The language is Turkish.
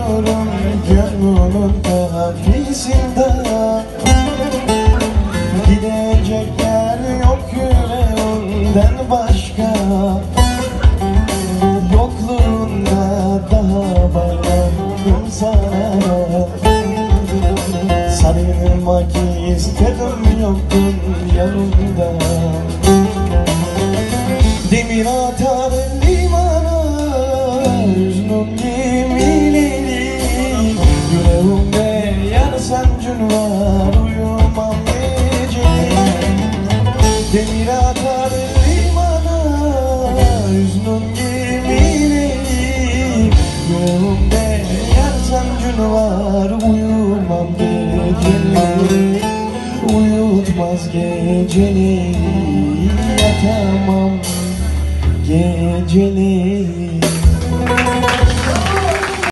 yokluğum gönlümün kafesinde. Gidecek yer yok yüreğimden başka. Yokluğunda daha bağlandım sana. Sarılmak istedim yoktun yanımda. Demir atar limana hüznün gemileri. Yüreğimde yar sancın var uyumam geceleri. Demir atar limana hüznün gemileri. Yüreğimde yar sancın var uyumam geceleri. Uyutmaz geceleri yatamam geceleri.